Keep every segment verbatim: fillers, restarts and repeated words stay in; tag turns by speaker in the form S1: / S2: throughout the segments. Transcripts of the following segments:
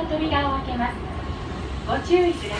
S1: の扉を開けます。ご注意ください。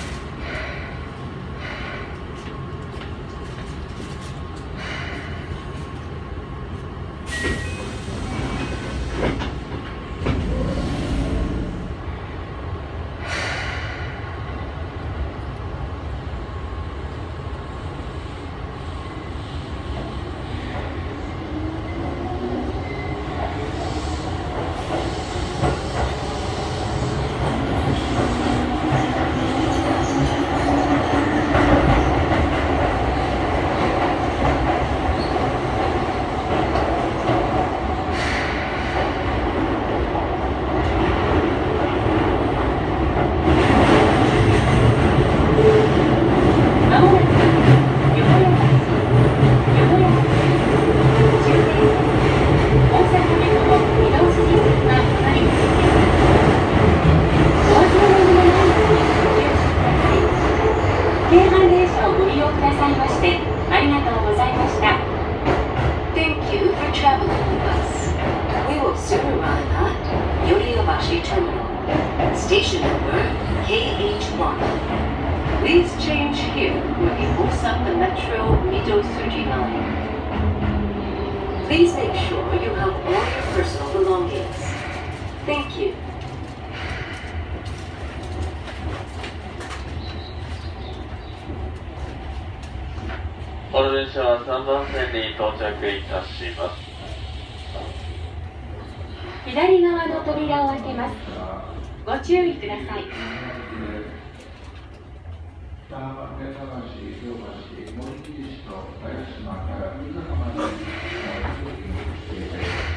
S2: Station number K H one. Please change here for the Osaka Metro Midōsuji line. Please make sure you have all your personal belongings. Thank you.
S3: この電車はさんばん線に到着いたします。
S1: 左側の扉を開けます。ご注意ください。
S4: 森木市と林島から水浜まで